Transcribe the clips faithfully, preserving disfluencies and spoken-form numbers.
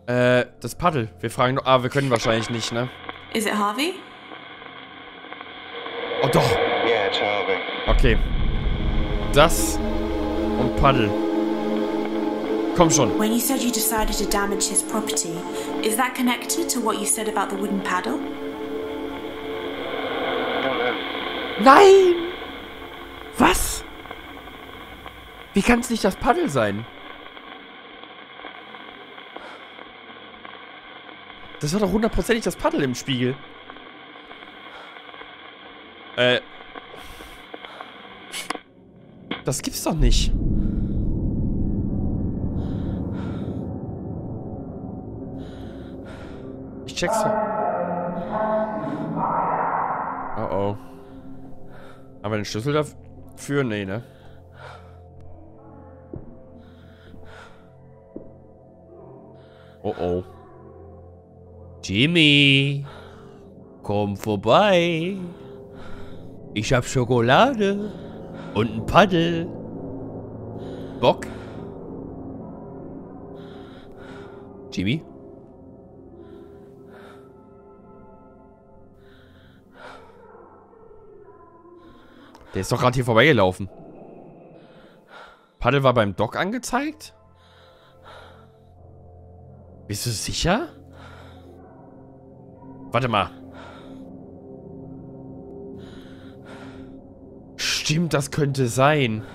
Äh, das Paddel. Wir fragen nur... Ah, wir können wahrscheinlich nicht, ne? Is it Harvey? Oh, doch. Yeah, it's Harvey. Okay. Das und Paddel. Komm schon. When you said you decided to damage his property, is that connected to what you said about the wooden paddle? Nein! Was? Wie kann es nicht das Paddel sein? Das war doch hundertprozentig das Paddel im Spiegel. Äh. Das gibt's doch nicht. Ich check's doch. Oh oh. Haben wir den Schlüssel dafür? Nee, ne? Oh oh. Jimmy, komm vorbei. Ich hab Schokolade und ein Paddel. Bock? Jimmy? Der ist doch gerade hier vorbeigelaufen. Paddel war beim Doc angezeigt? Bist du sicher? Warte mal. Stimmt, das könnte sein.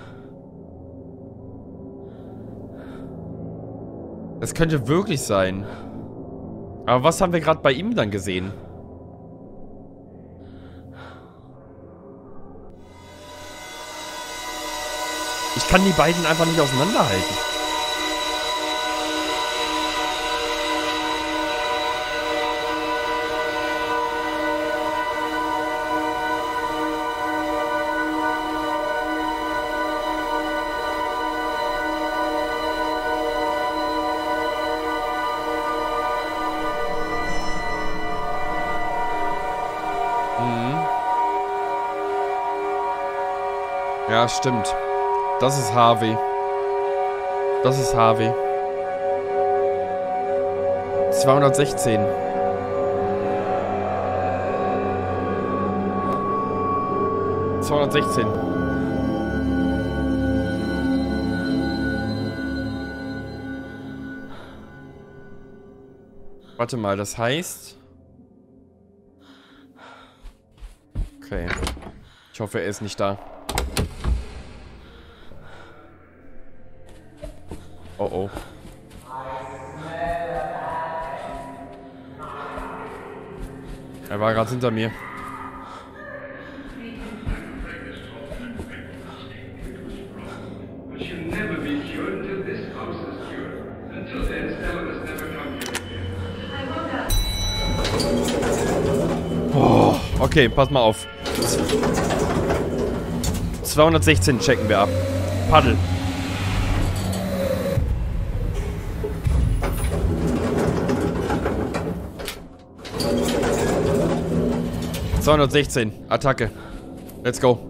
Das könnte wirklich sein. Aber was haben wir gerade bei ihm dann gesehen? Ich kann die beiden einfach nicht auseinanderhalten. Ja, stimmt. Das ist Harvey. Das ist Harvey. zweihundertsechzehn. zweihundertsechzehn. Warte mal, das heißt... Okay. Ich hoffe, er ist nicht da. Oh oh. Er war gerade hinter mir. Oh, okay, pass mal auf. zweihundertsechzehn checken wir ab. Paddel. zweihundertsechzehn. Attacke. Let's go.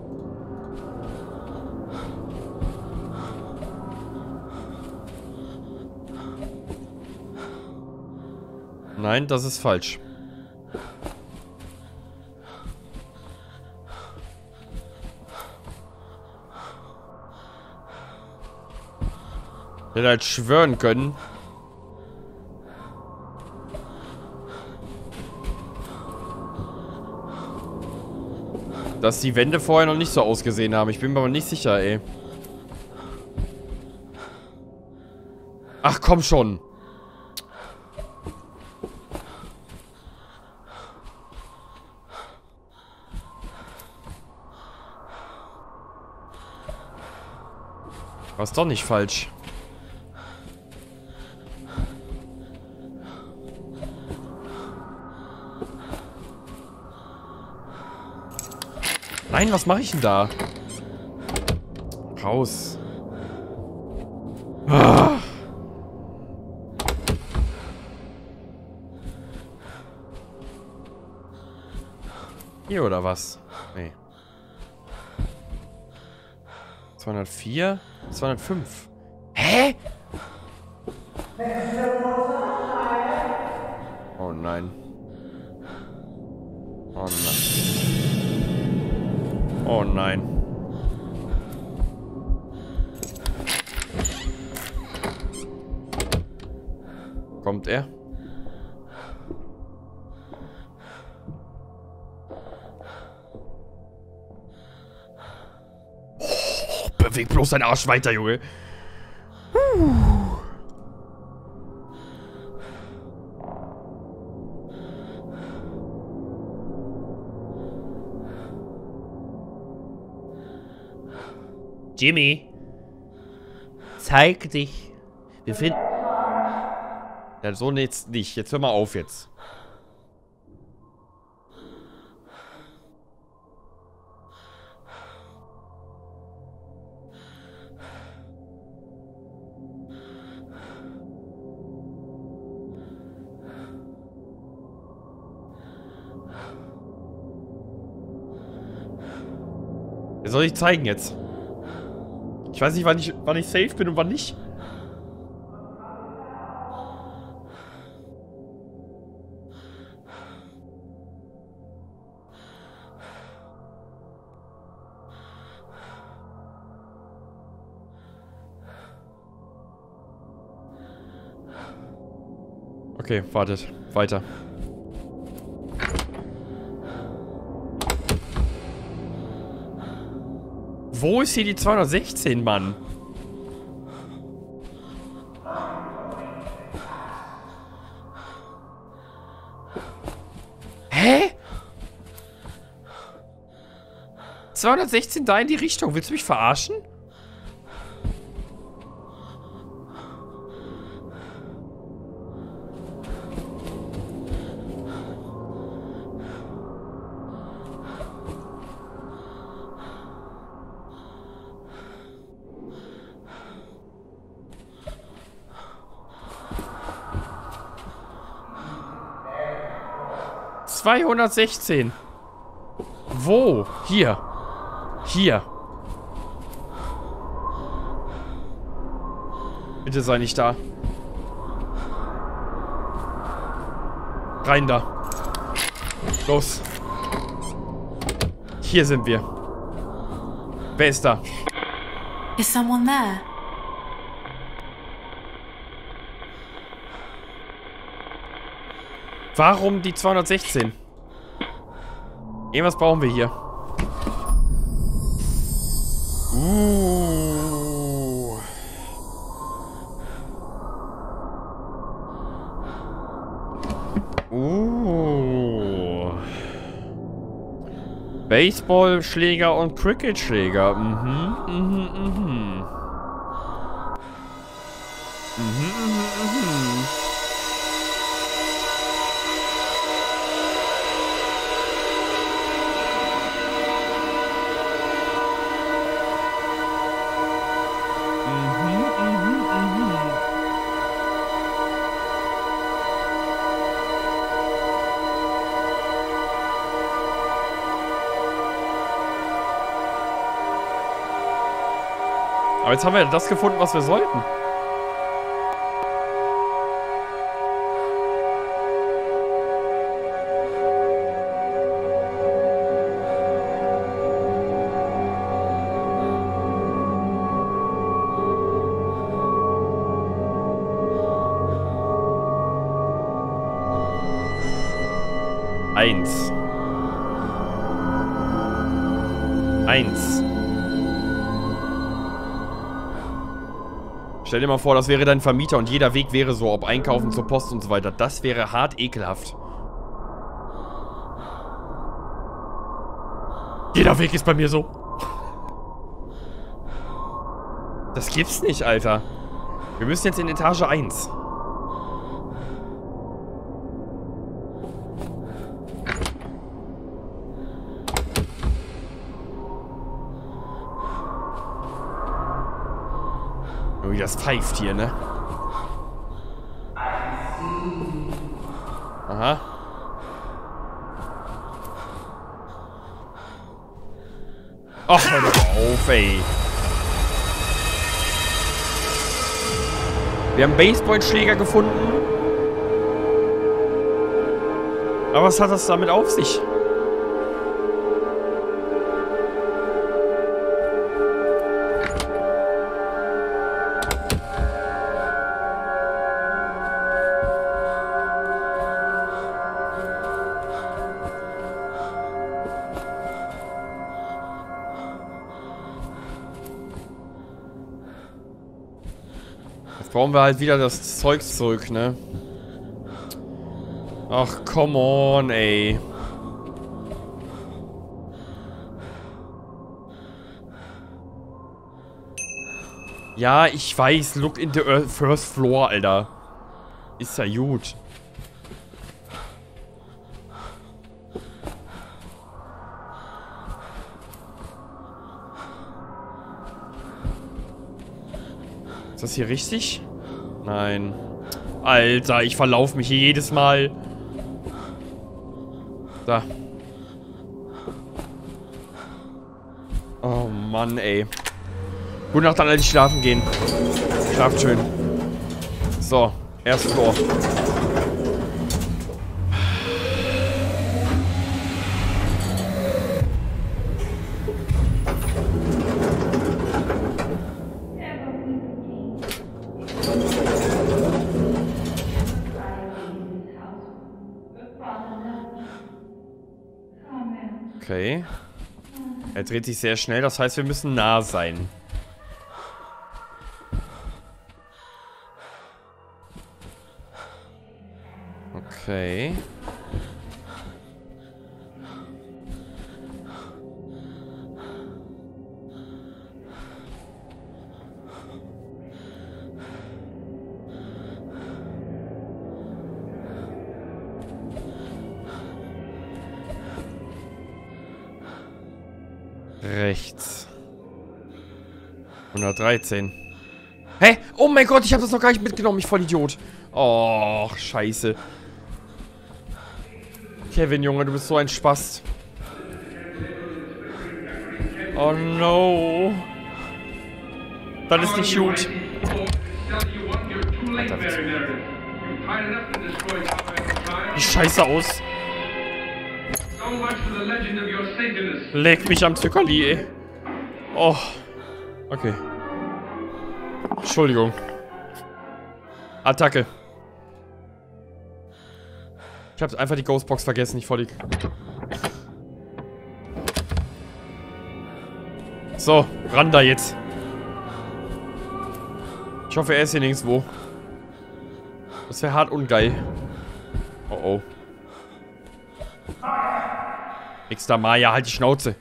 Nein, das ist falsch. Ich hätte halt schwören können. Dass die Wände vorher noch nicht so ausgesehen haben. Ich bin mir aber nicht sicher, ey. Ach, komm schon. War es doch nicht falsch. Nein, was mache ich denn da? Raus. Ah. Hier oder was? Nee. zweihundertvier, zweihundertfünf. Hä? nein. Oh nein. Oh nein. Kommt er? Oh, beweg bloß deinen Arsch weiter, Junge. Huh. Jimmy, zeig dich. Wir finden... Ja, so jetzt nicht. Jetzt hör mal auf jetzt. Was soll ich zeigen jetzt? Ich weiß nicht, wann ich, wann ich safe bin und wann nicht. Okay, wartet. Weiter. Wo ist hier die zweihundertsechzehn, Mann? Hä? zweihundertsechzehn da in die Richtung. Willst du mich verarschen? zweihundertsechzehn. Wo? Hier. Hier. Bitte sei nicht da. Rein da. Los. Hier sind wir. Wer ist da? Is someone there? Warum die zweihundertsechzehn? Irgendwas brauchen wir hier. Uh. Uh. Baseballschläger und Cricketschläger. Mhm, mhm, mhm. Mhm, mhm, mhm. Aber jetzt haben wir das gefunden, was wir sollten. Eins. Eins. Stell dir mal vor, das wäre dein Vermieter und jeder Weg wäre so, ob einkaufen, zur Post und so weiter. Das wäre hart ekelhaft. Jeder Weg ist bei mir so. Das gibt's nicht, Alter. Wir müssen jetzt in Etage eins. Wie das pfeift hier, ne? Aha. Ach, hör doch auf, ey. Wir haben Baseballschläger gefunden. Aber was hat das damit auf sich? Jetzt brauchen wir halt wieder das Zeug zurück, ne? Ach, come on, ey. Ja, ich weiß. Look in the first floor, Alter. Ist ja gut. Ist das hier richtig? Nein. Alter, ich verlaufe mich hier jedes Mal. Da. Oh Mann, ey. Gute Nacht an alle, die schlafen gehen. Schlaft schön. So, erstes Floor. Okay. Er dreht sich sehr schnell, das heißt, wir müssen nah sein. Okay. Rechts. hundertdreizehn. Hä? Oh mein Gott, ich habe das noch gar nicht mitgenommen. Ich voll Idiot. Oh, scheiße. Kevin, Junge, du bist so ein Spast. Oh no. Das ist nicht gut. Alter, wie scheiße aus. Leck mich am Zuckerli, ey. Oh. Okay. Entschuldigung. Attacke. Ich hab einfach die Ghostbox vergessen, ich voll die... So, ran da jetzt. Ich hoffe, er ist hier nirgendwo. Das wäre hart ungeil. Oh oh. Nix da, Maya, halt die Schnauze.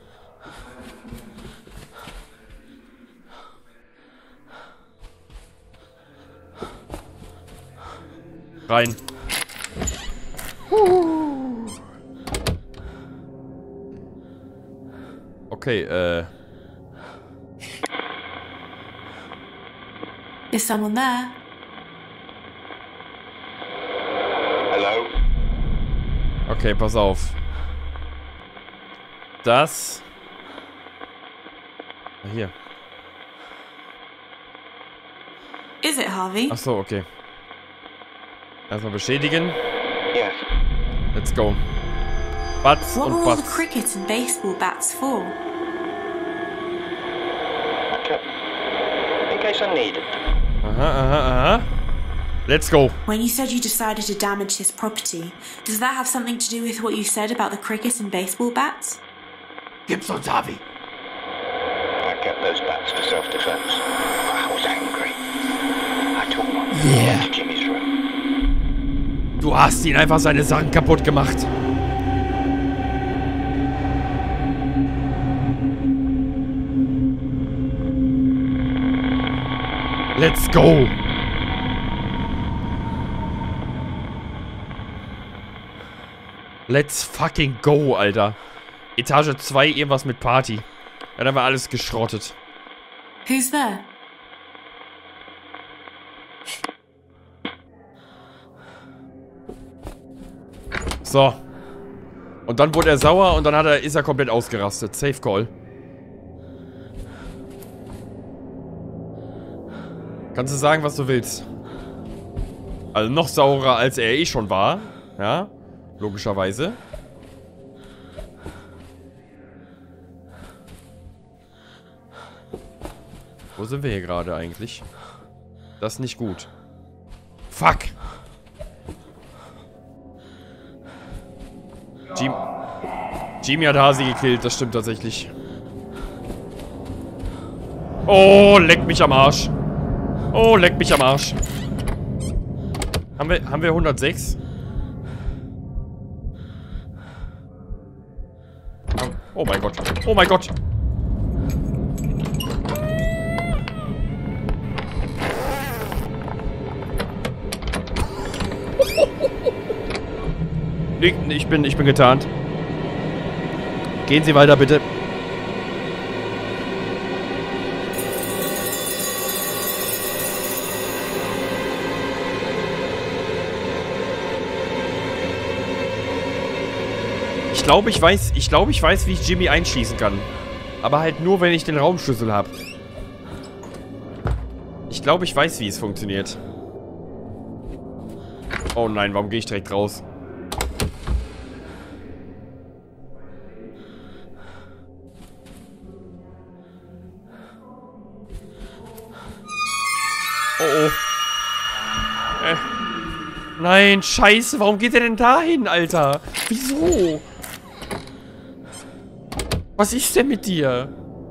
Rein. Okay, äh. Is someone there? Hello? Okay, pass auf. Das. Hier. Is it, Harvey? Ach so, okay. Erstmal beschädigen. Yes. Let's go. Butts What und were all the Butts. cricket and baseball bats for? Okay. In case I need it. Aha, aha, aha. Let's go. When you said you decided to damage his property, does that have something to do with what you said about the cricket and baseball bats? Gib's uns, Harvey. I kept those bats for self-defense. I was angry. I took one Yeah. to Jimmy's room. Du hast ihn einfach seine Sachen kaputt gemacht. Let's go. Let's fucking go, Alter. Etage zwei, irgendwas mit Party. Ja, da war alles geschrottet. Who's there? So. Und dann wurde er sauer und dann hat er, ist er komplett ausgerastet. Safe Call. Kannst du sagen, was du willst. Also noch saurer, als er eh schon war. Ja. Logischerweise. Wo sind wir hier gerade eigentlich? Das ist nicht gut. Fuck! Jim Jimmy hat Hasi gekillt, das stimmt tatsächlich. Oh, leck mich am Arsch. Oh, leck mich am Arsch. Haben wir, haben wir hundertsechs? Oh mein Gott. Oh mein Gott. Ich bin, ich bin getarnt. Gehen Sie weiter, bitte. Ich glaube, ich weiß, ich glaube, ich weiß, wie ich Jimmy einschießen kann. Aber halt nur, wenn ich den Raumschlüssel habe. Ich glaube, ich weiß, wie es funktioniert. Oh nein, warum gehe ich direkt raus? Oh oh. Äh. Nein, scheiße, warum geht er denn dahin, Alter? Wieso? Was ist denn mit dir?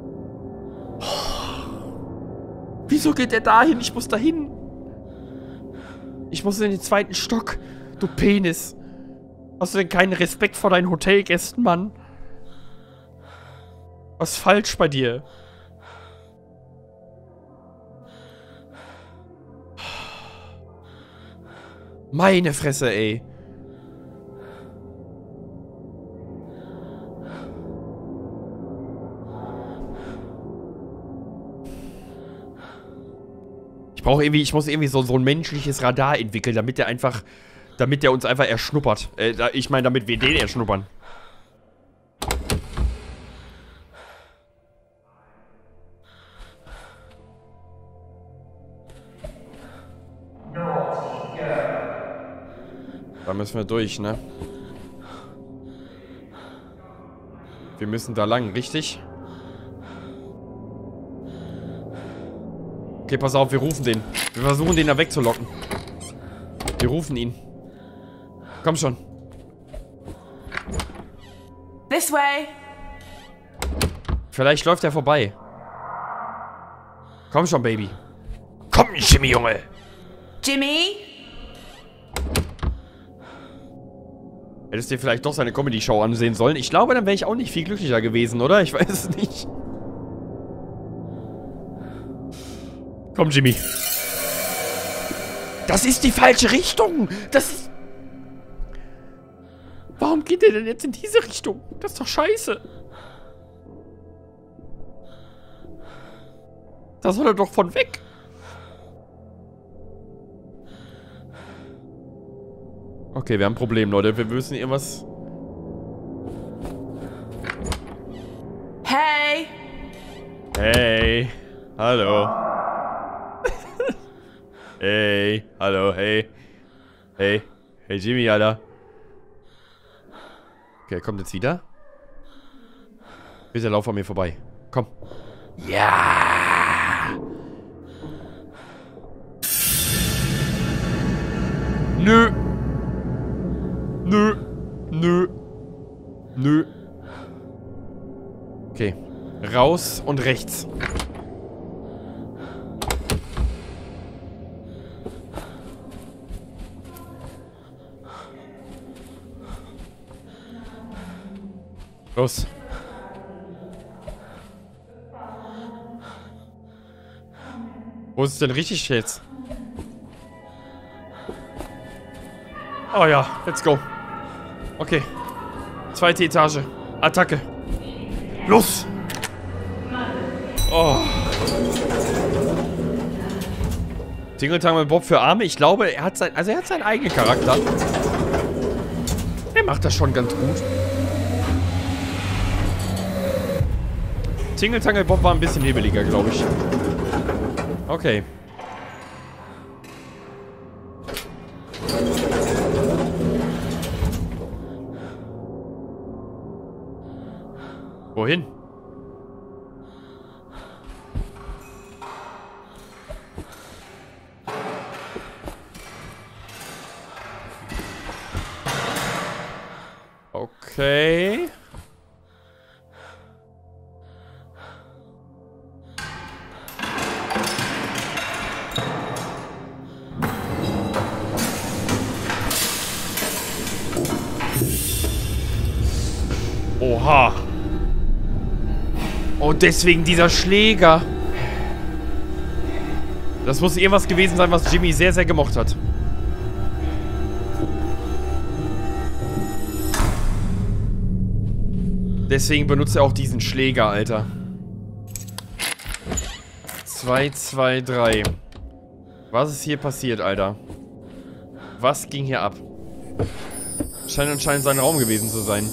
Wieso geht er dahin? Ich muss dahin. Ich muss in den zweiten Stock. Du Penis. Hast du denn keinen Respekt vor deinen Hotelgästen, Mann? Was ist falsch bei dir? Meine Fresse, ey. Ich brauche irgendwie, ich muss irgendwie so, so ein menschliches Radar entwickeln, damit der einfach, damit der uns einfach erschnuppert. Äh, ich meine, damit wir den erschnuppern. Da müssen wir durch, ne? Wir müssen da lang, richtig? Okay, pass auf, wir rufen den. Wir versuchen, den da wegzulocken. Wir rufen ihn. Komm schon. This way. Vielleicht läuft er vorbei. Komm schon, Baby. Komm, Jimmy, Junge. Jimmy? Hättest dir vielleicht doch seine Comedy-Show ansehen sollen. Ich glaube, dann wäre ich auch nicht viel glücklicher gewesen, oder? Ich weiß es nicht. Komm, Jimmy. Das ist die falsche Richtung. Das ist... Warum geht der denn jetzt in diese Richtung? Das ist doch scheiße. Da soll er doch von weg. Okay, wir haben ein Problem, Leute. Wir müssen irgendwas... Hey! Hey. Hallo. Hey. Hallo, hey. Hey. Hey, Jimmy, Alter. Okay, er kommt jetzt wieder. Bitte lauf an mir vorbei. Komm. Ja! Nö. Nö. Nö. Nö. Okay. Raus und rechts. Los. Wo ist es denn richtig jetzt? Oh ja, let's go. Okay. Zweite Etage. Attacke. Los! Oh. Tingeltangel Bob für Arme. Ich glaube, er hat sein, also er hat seinen eigenen Charakter. Er macht das schon ganz gut. Tingeltangel Bob war ein bisschen hebeliger, glaube ich. Okay. Wohin? Okay. Oha. Oh, deswegen dieser Schläger. Das muss irgendwas gewesen sein, was Jimmy sehr, sehr gemocht hat. Deswegen benutzt er auch diesen Schläger, Alter. zwei, zwei, drei. Was ist hier passiert, Alter? Was ging hier ab? Scheint anscheinend sein Raum gewesen zu sein.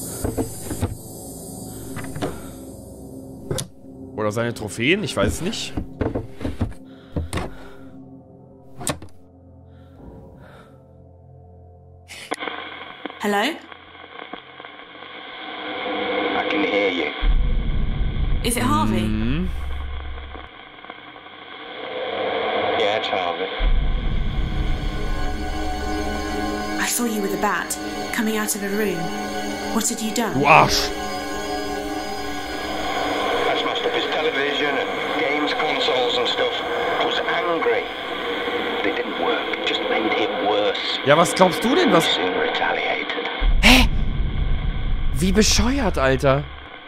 Oder seine Trophäen? Ich weiß es nicht. Hello? I can hear you. Is it Harvey? Hm. Yeah, it's Harvey. I saw you with a bat, coming out of a room. What had you done? Du Arsch! I smashed up his television and games consoles and stuff. I was angry. But it didn't work. It just made him worse. Ja, was glaubst du denn, was... He soon retaliated. Hä? Wie bescheuert, Alter.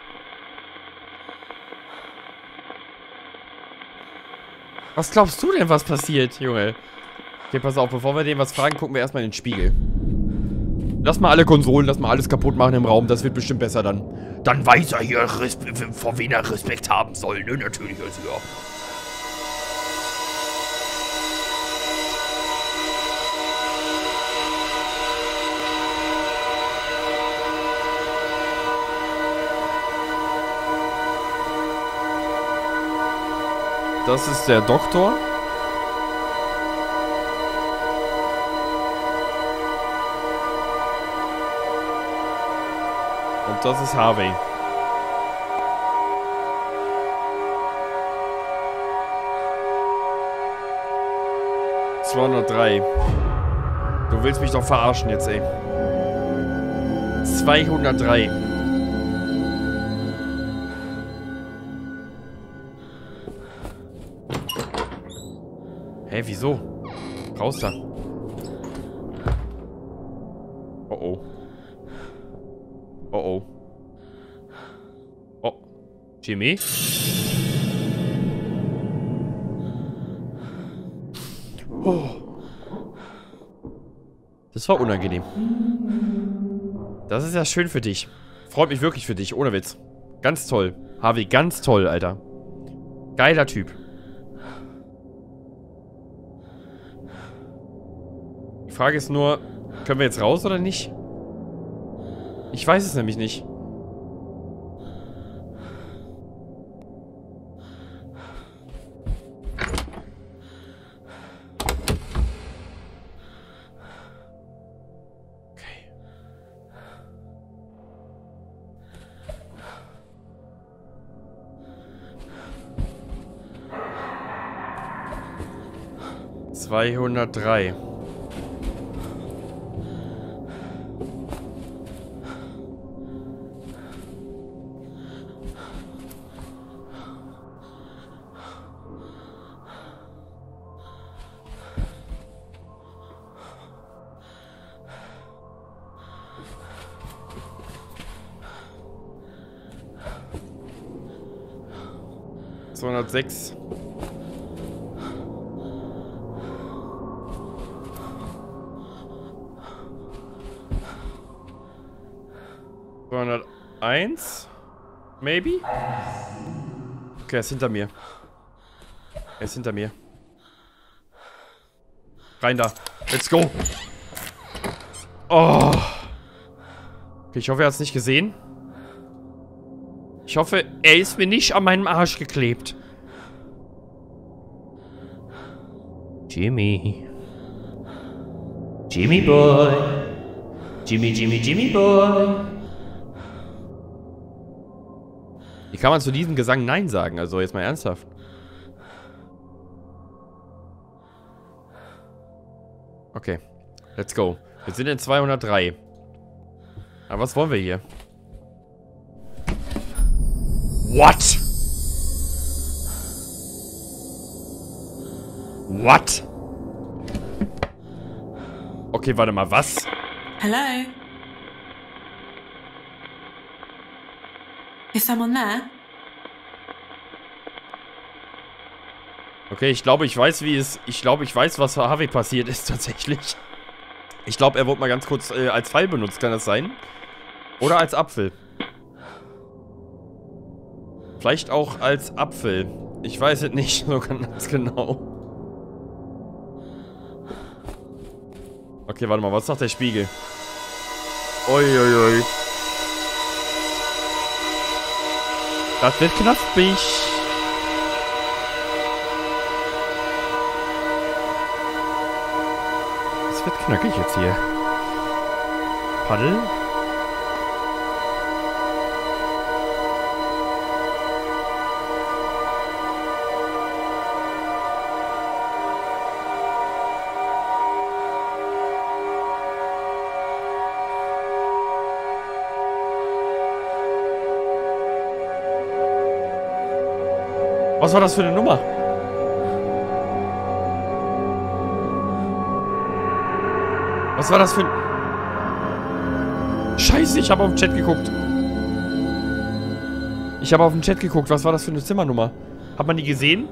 Was glaubst du denn, was passiert, Junge? Okay, pass auf, bevor wir dem was fragen, gucken wir erstmal in den Spiegel. Lass mal alle Konsolen, lass mal alles kaputt machen im Raum, das wird bestimmt besser dann. Dann weiß er hier, vor wen er Respekt haben soll, ne? Natürlich, also ja. Das ist der Doktor. Und das ist Harvey. zweihundertdrei. Du willst mich doch verarschen jetzt, ey. zweihundertdrei. Hä, wieso? Raus da. Oh oh. Oh oh. Oh. Jimmy? Oh. Das war unangenehm. Das ist ja schön für dich. Freut mich wirklich für dich, ohne Witz. Ganz toll. Harvey, ganz toll, Alter. Geiler Typ. Die Frage ist nur, können wir jetzt raus oder nicht? Ich weiß es nämlich nicht. Okay. zweihundertdrei. zweihundertsechs. zweihunderteins. Maybe? Okay, er ist hinter mir. Er ist hinter mir. Rein da. Let's go. Oh. Okay, ich hoffe, er hat es nicht gesehen. Ich hoffe, er ist mir nicht an meinem Arsch geklebt. Jimmy. Jimmy Boy. Jimmy, Jimmy, Jimmy Boy. kann man zu diesem Gesang Nein sagen? Also jetzt mal ernsthaft. Okay. Let's go. Wir sind in zweihundertdrei. Aber was wollen wir hier? What? What? Okay, warte mal, was? Hello? Is someone there? Okay, ich glaube, ich weiß, wie es... Ich glaube, ich weiß, was Harvey passiert ist, tatsächlich. Ich glaube, er wurde mal ganz kurz äh, als Pfeil benutzt, kann das sein? Oder als Apfel. Vielleicht auch als Apfel. Ich weiß es nicht so ganz genau. Okay, warte mal, was sagt der Spiegel? Uiuiui. Das wird knappig. Das wird knackig jetzt hier. Paddel? Was war das für eine Nummer? Was war das für ein... Scheiße, ich habe auf den Chat geguckt. Ich habe auf den Chat geguckt. Was war das für eine Zimmernummer? Hat man die gesehen?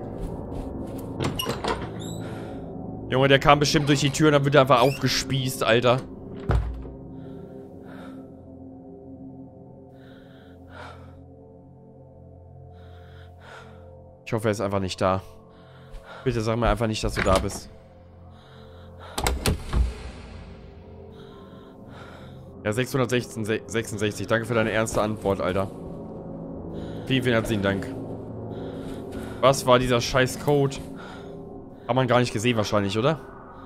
Junge, der kam bestimmt durch die Tür und dann wird er einfach aufgespießt, Alter. Ich hoffe, er ist einfach nicht da. Bitte sag mir einfach nicht, dass du da bist. Ja, sechshundertsechsundsechzig. Danke für deine ernste Antwort, Alter. Vielen, vielen herzlichen Dank. Was war dieser scheiß Code? Hat man gar nicht gesehen wahrscheinlich, oder?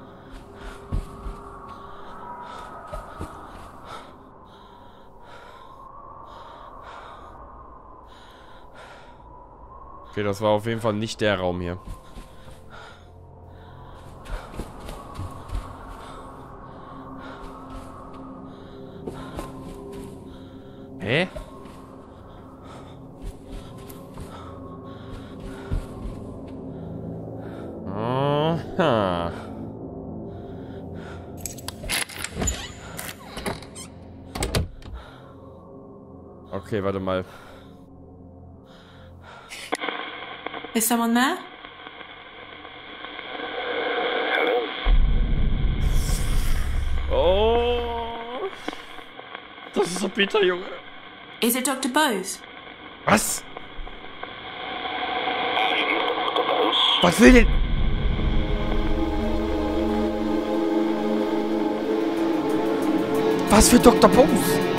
Okay, das war auf jeden Fall nicht der Raum hier. Hä? Aha. Okay, warte mal. Is someone there? Oh. Das ist so bitter, Junge. Is it Doctor Bose? Was? Was will denn... Was für Doktor Bose?